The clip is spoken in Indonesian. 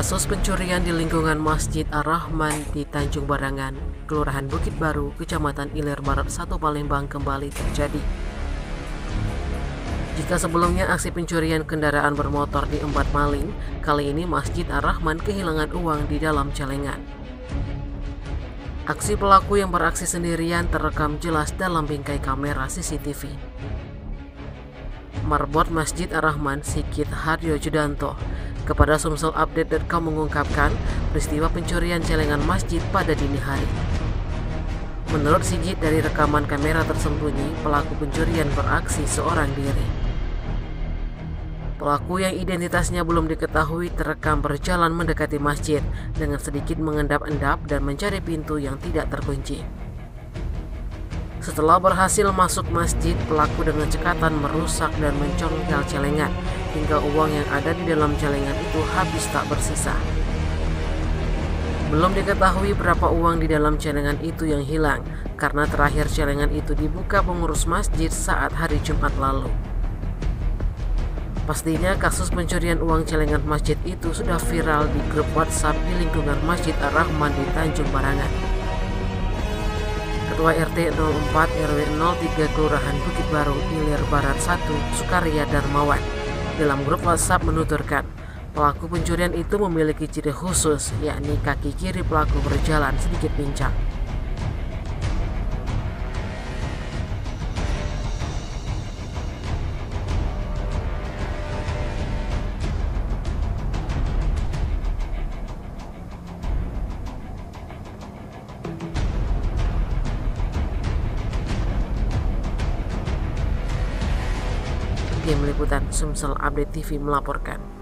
Kasus pencurian di lingkungan Masjid Ar-Rahman di Tanjung Barangan, Kelurahan Bukit Baru, Kecamatan Ilir Barat 1 Palembang kembali terjadi. Jika sebelumnya aksi pencurian kendaraan bermotor diembat maling, kali ini Masjid Ar-Rahman kehilangan uang di dalam celengan. Aksi pelaku yang beraksi sendirian terekam jelas dalam bingkai kamera CCTV. Marbot Masjid Ar-Rahman Sigit Haryo Judanto kepada sumselupdate.com mengungkapkan peristiwa pencurian celengan masjid pada dini hari. Menurut Sigit, dari rekaman kamera tersembunyi, pelaku pencurian beraksi seorang diri. Pelaku yang identitasnya belum diketahui terekam berjalan mendekati masjid dengan sedikit mengendap-endap dan mencari pintu yang tidak terkunci. Setelah berhasil masuk masjid, pelaku dengan cekatan merusak dan mencongkel celengan hingga uang yang ada di dalam celengan itu habis tak bersisa. Belum diketahui berapa uang di dalam celengan itu yang hilang karena terakhir celengan itu dibuka pengurus masjid saat hari Jumat lalu. Pastinya kasus pencurian uang celengan masjid itu sudah viral di grup WhatsApp di lingkungan Masjid Ar-Rahman di Tanjung Barangan. Ketua RT 04 RW 03 Kelurahan Bukit Baru Ilir Barat 1 Sukarya Darmawan dalam grup WhatsApp menuturkan pelaku pencurian itu memiliki ciri khusus, yakni kaki kiri pelaku berjalan sedikit pincang. Tim Liputan Sumsel Update TV melaporkan.